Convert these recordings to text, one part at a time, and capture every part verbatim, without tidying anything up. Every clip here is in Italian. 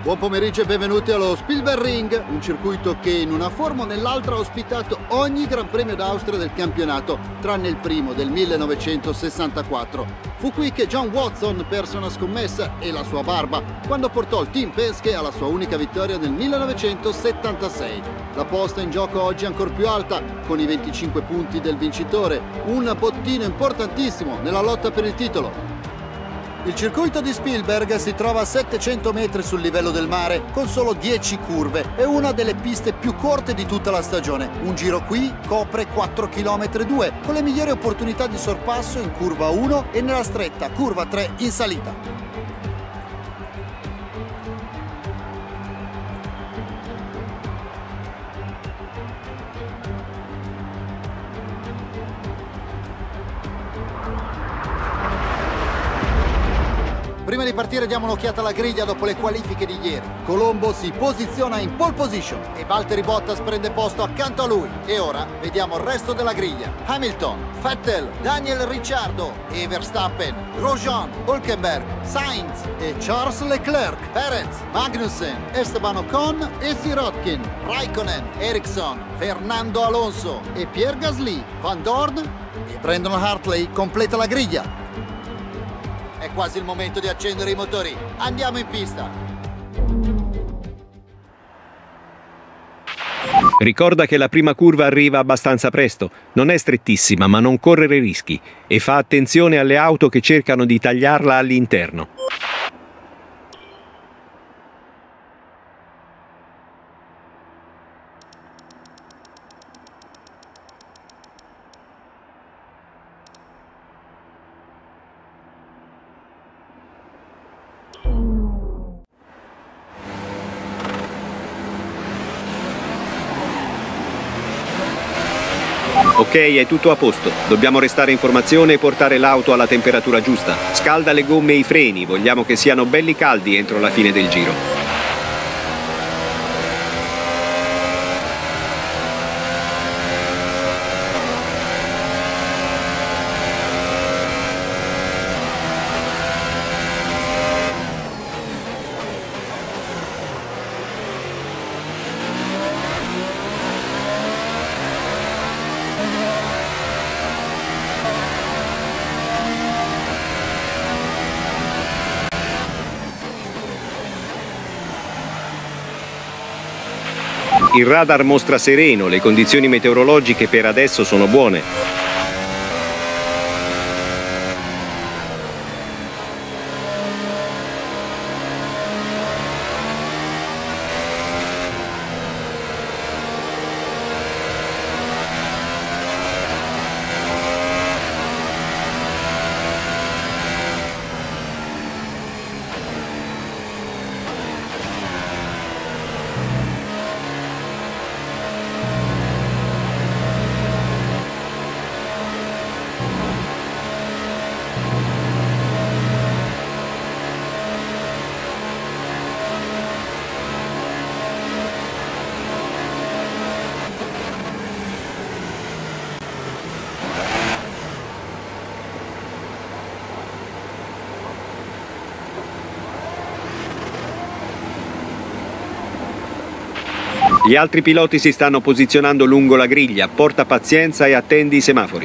Buon pomeriggio e benvenuti allo Spielberg, un circuito che in una forma o nell'altra ha ospitato ogni Gran Premio d'Austria del campionato, tranne il primo del millenovecentosessantaquattro. Fu qui che John Watson perse una scommessa e la sua barba quando portò il Team Penske alla sua unica vittoria nel millenovecentosettantasei. La posta in gioco oggi è ancora più alta, con i venticinque punti del vincitore, un bottino importantissimo nella lotta per il titolo. Il circuito di Spielberg si trova a settecento metri sul livello del mare, con solo dieci curve. È una delle piste più corte di tutta la stagione. Un giro qui copre quattro virgola due chilometri, con le migliori opportunità di sorpasso in curva uno e nella stretta curva tre in salita. Prima di partire diamo un'occhiata alla griglia dopo le qualifiche di ieri. Colombo si posiziona in pole position e Valtteri Bottas prende posto accanto a lui. E ora vediamo il resto della griglia. Hamilton, Vettel, Daniel Ricciardo e Verstappen, Grosjean, Hülkenberg, Sainz e Charles Leclerc, Perez, Magnussen, Esteban Ocon e Sirotkin, Raikkonen, Ericsson, Fernando Alonso e Pierre Gasly, Van Dorn e Brandon Hartley completa la griglia. È quasi il momento di accendere i motori. Andiamo in pista. Ricorda che la prima curva arriva abbastanza presto. Non è strettissima, ma non correre rischi. E fa attenzione alle auto che cercano di tagliarla all'interno. Ok, è tutto a posto. Dobbiamo restare in formazione e portare l'auto alla temperatura giusta. Scalda le gomme e i freni, vogliamo che siano belli caldi entro la fine del giro. Il radar mostra sereno, le condizioni meteorologiche per adesso sono buone. Gli altri piloti si stanno posizionando lungo la griglia, porta pazienza e attendi i semafori.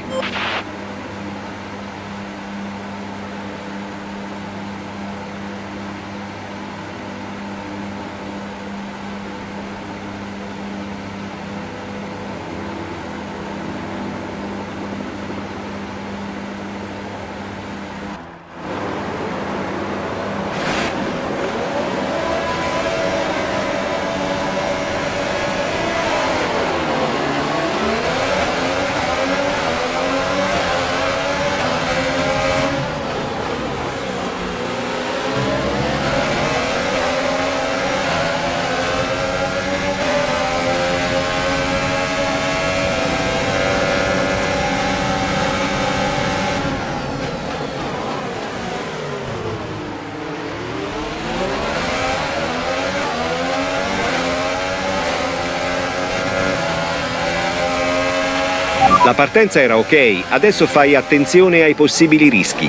La partenza era ok, adesso fai attenzione ai possibili rischi.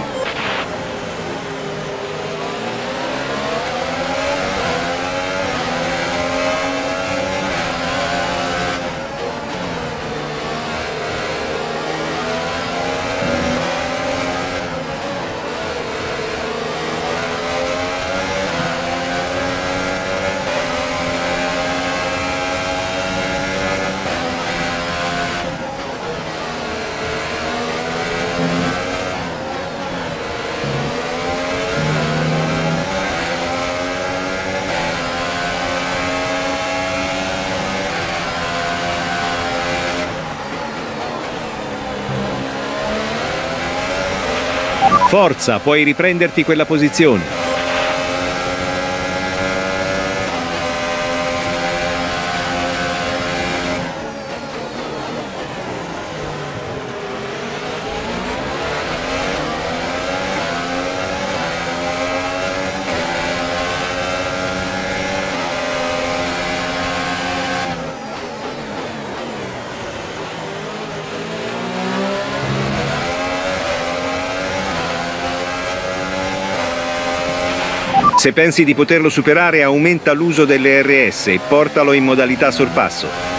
Forza, puoi riprenderti quella posizione. Se pensi di poterlo superare, aumenta l'uso delle R S e portalo in modalità sorpasso.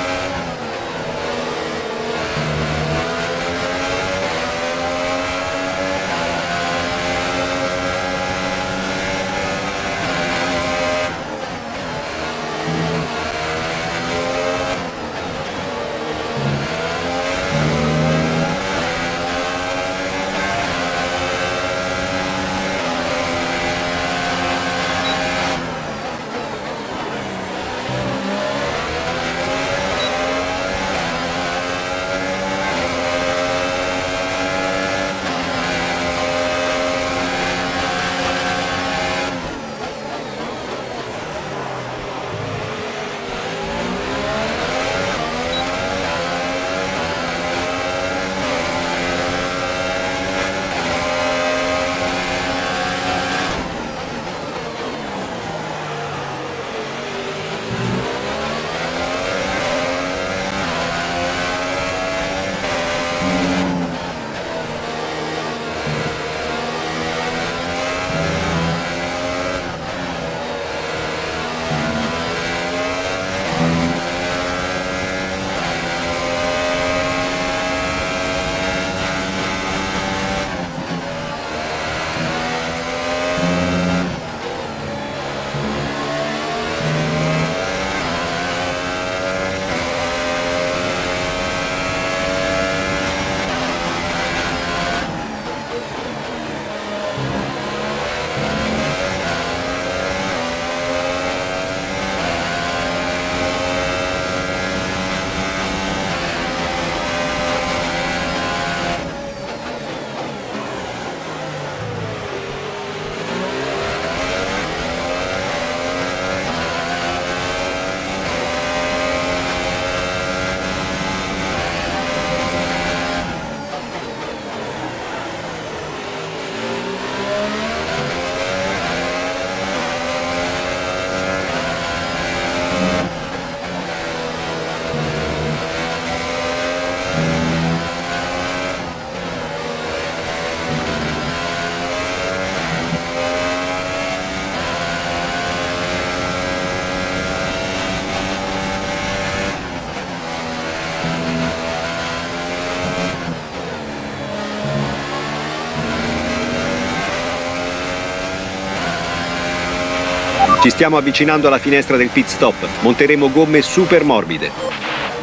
Ci stiamo avvicinando alla finestra del pit stop. Monteremo gomme super morbide.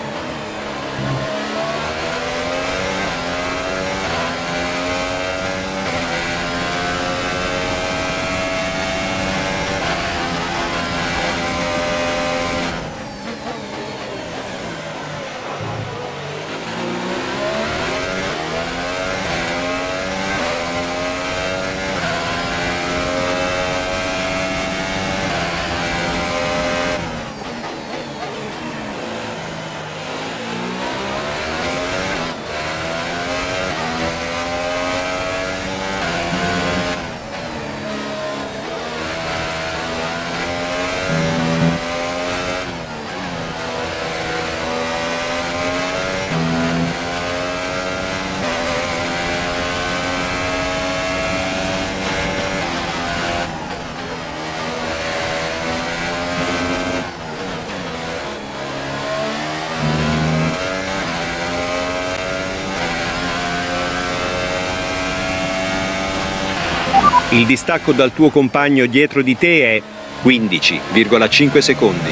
Il distacco dal tuo compagno dietro di te è quindici virgola cinque secondi.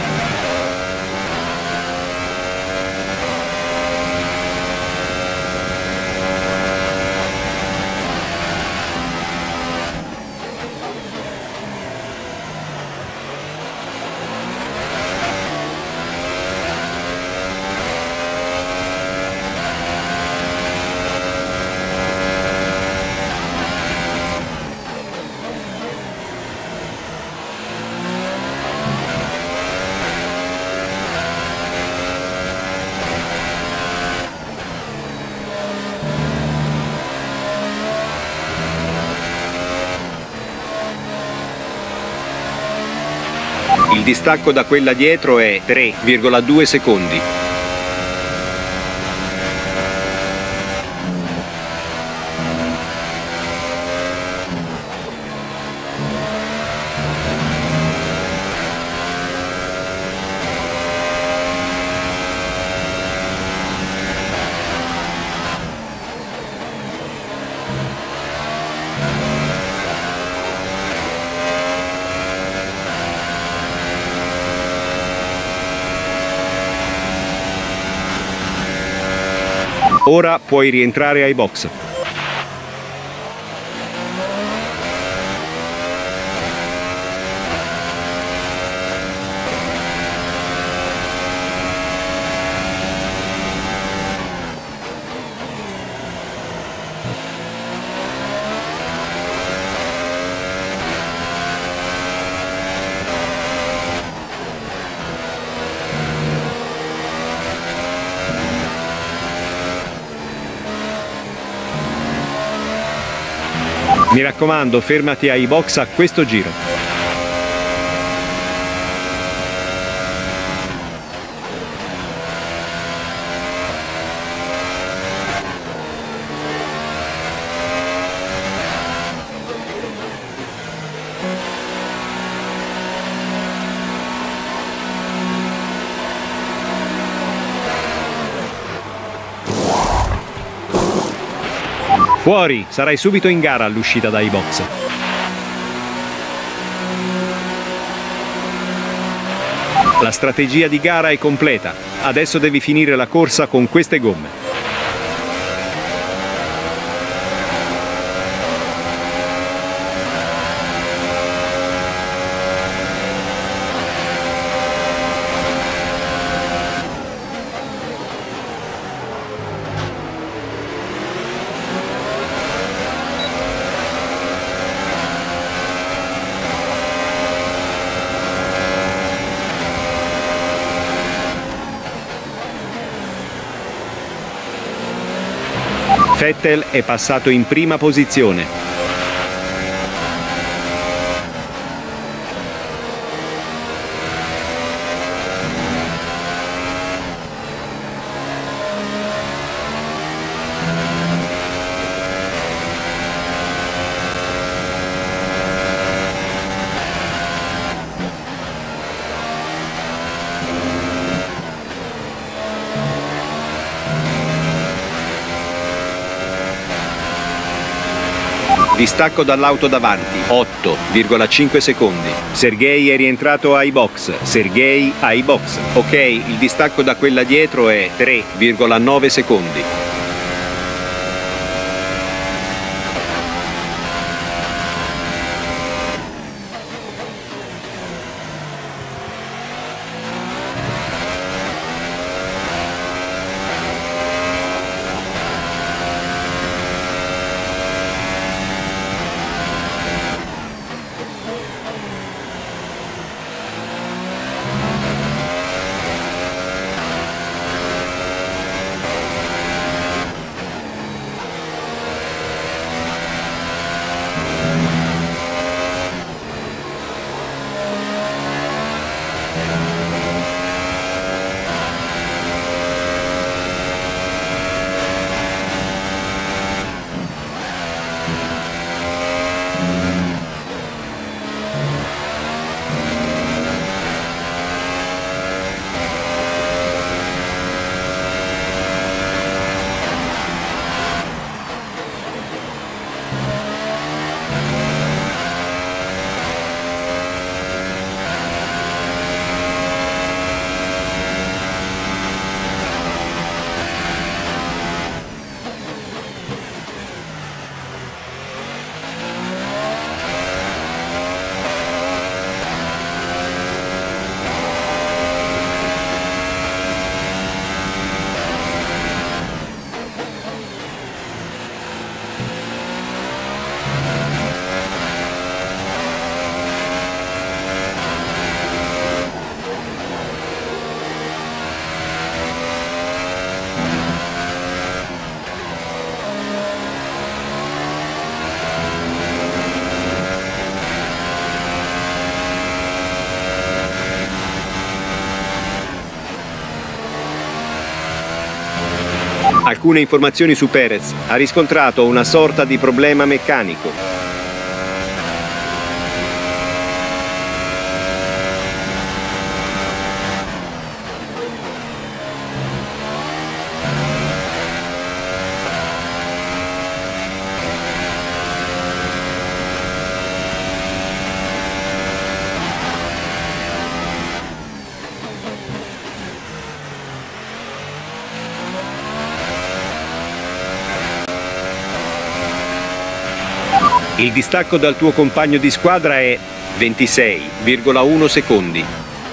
il distacco da quella dietro è tre virgola due secondi. Ora puoi rientrare ai box. Mi raccomando, fermati ai box a questo giro. Fuori, sarai subito in gara all'uscita dai box. La strategia di gara è completa. Adesso devi finire la corsa con queste gomme. Vettel è passato in prima posizione. Distacco dall'auto davanti, otto virgola cinque secondi. Sergei è rientrato ai box. Sergei ai box. Ok, il distacco da quella dietro è tre virgola nove secondi. Alcune informazioni su Perez. Ha riscontrato una sorta di problema meccanico. Il distacco dal tuo compagno di squadra è ventisei virgola uno secondi.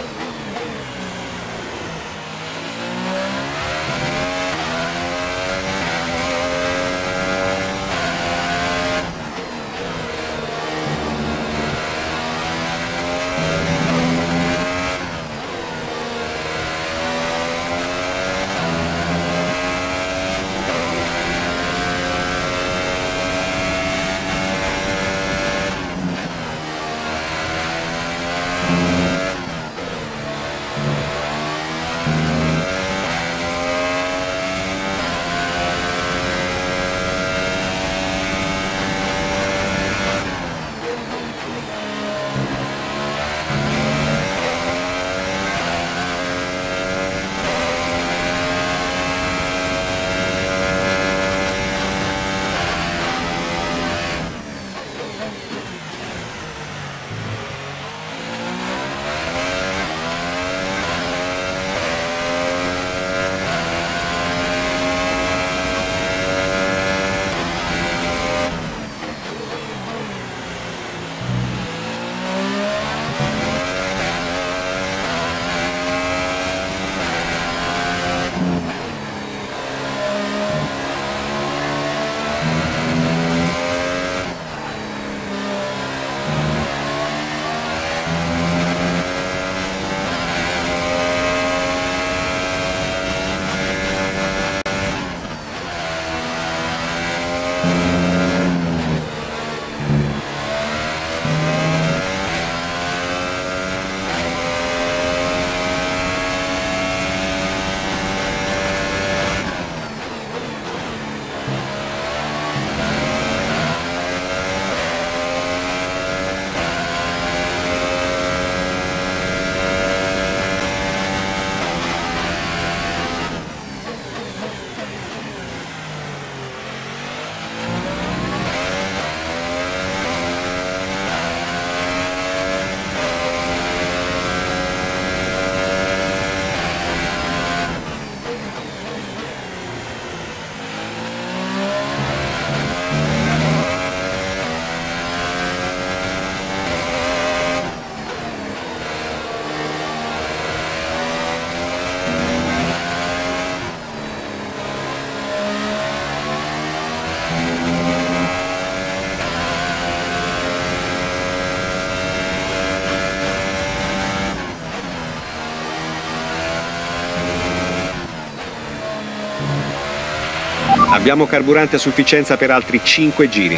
Abbiamo carburante a sufficienza per altri cinque giri.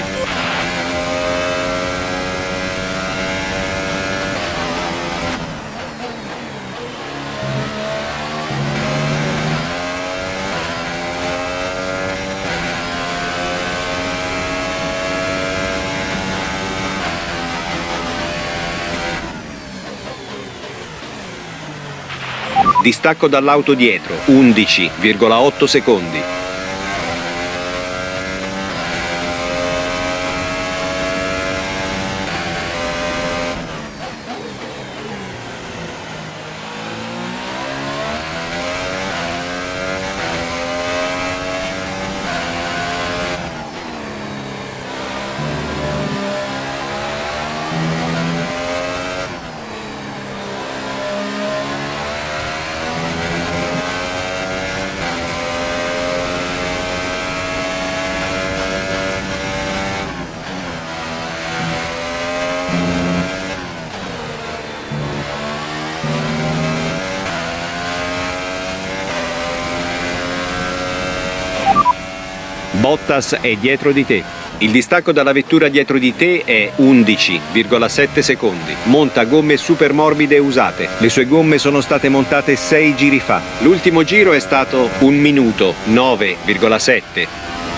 Distacco dall'auto dietro, undici virgola otto secondi. Bottas è dietro di te. Il distacco dalla vettura dietro di te è undici virgola sette secondi. Monta gomme super morbide usate. Le sue gomme sono state montate sei giri fa. L'ultimo giro è stato un minuto nove virgola sette.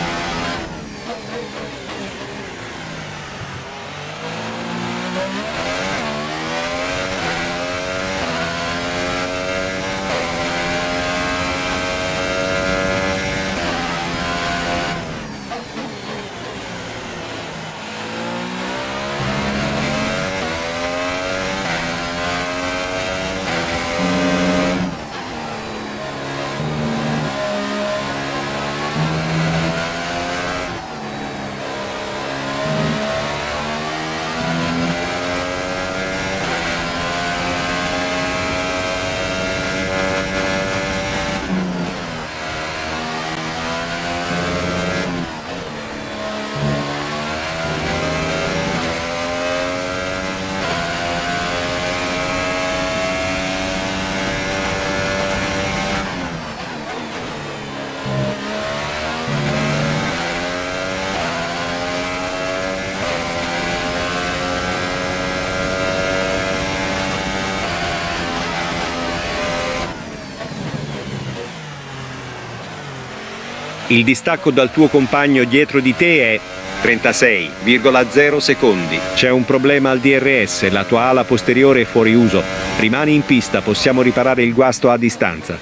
Il distacco dal tuo compagno dietro di te è trentasei virgola zero secondi. C'è un problema al D R S, la tua ala posteriore è fuori uso. Rimani in pista, possiamo riparare il guasto a distanza.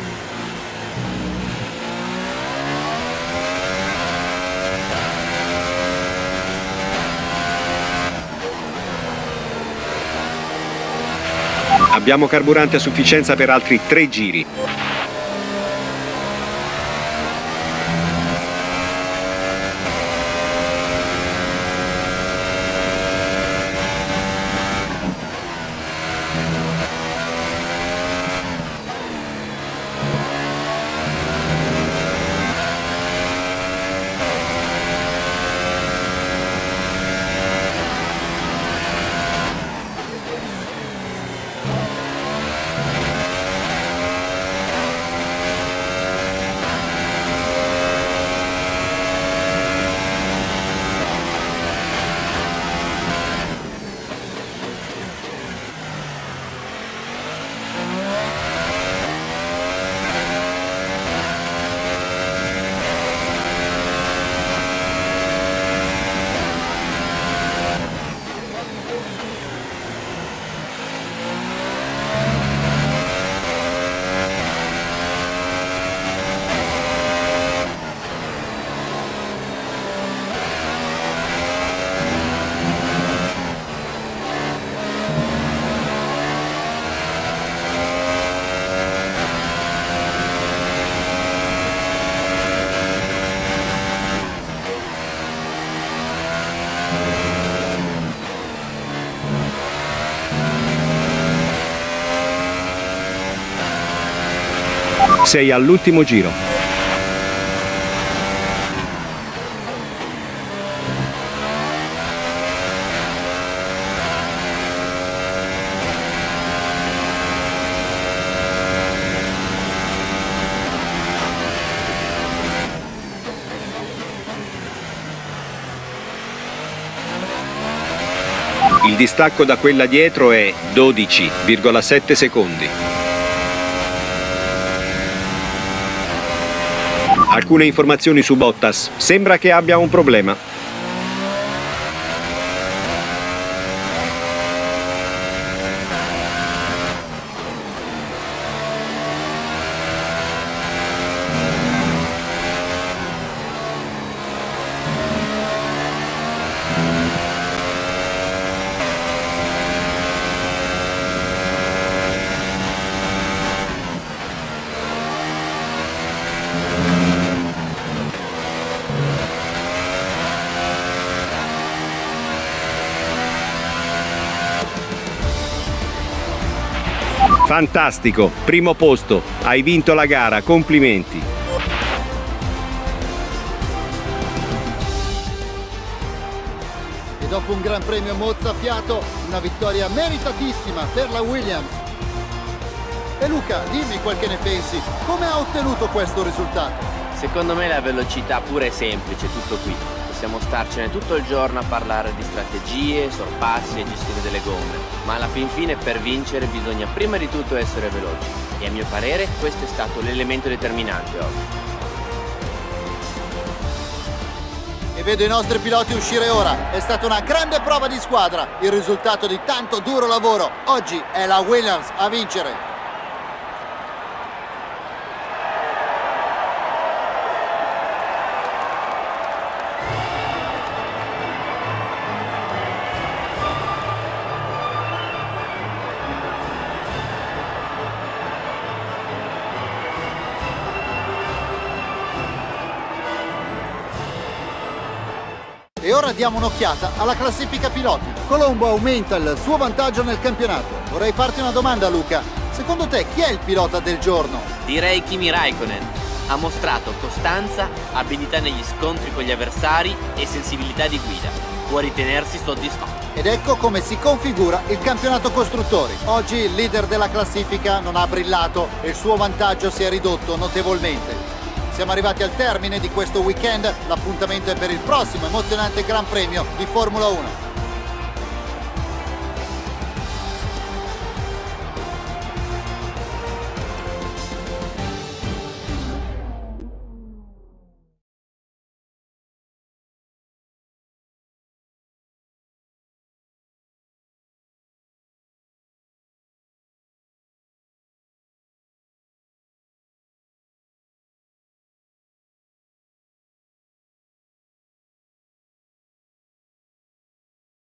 Abbiamo carburante a sufficienza per altri tre giri. Sei all'ultimo giro. Il distacco da quella dietro è dodici virgola sette secondi. Alcune informazioni su Bottas. Sembra che abbia un problema. Fantastico, primo posto, hai vinto la gara, complimenti. E dopo un gran premio mozzafiato, una vittoria meritatissima per la Williams. E Luca, dimmi quel che ne pensi, come ha ottenuto questo risultato? Secondo me la velocità pura e semplice, tutto qui. Possiamo starcene tutto il giorno a parlare di strategie, sorpassi e gestione delle gomme, ma alla fin fine per vincere bisogna prima di tutto essere veloci. E a mio parere questo è stato l'elemento determinante oggi. E vedo i nostri piloti uscire ora. È stata una grande prova di squadra, il risultato di tanto duro lavoro. Oggi è la Williams a vincere. E ora diamo un'occhiata alla classifica piloti. Colombo aumenta il suo vantaggio nel campionato. Vorrei farti una domanda, Luca. Secondo te chi è il pilota del giorno? Direi Kimi Raikkonen. Ha mostrato costanza, abilità negli scontri con gli avversari e sensibilità di guida. Può ritenersi soddisfatto. Ed ecco come si configura il campionato costruttori. Oggi il leader della classifica non ha brillato e il suo vantaggio si è ridotto notevolmente. Siamo arrivati al termine di questo weekend, l'appuntamento è per il prossimo emozionante Gran Premio di Formula uno.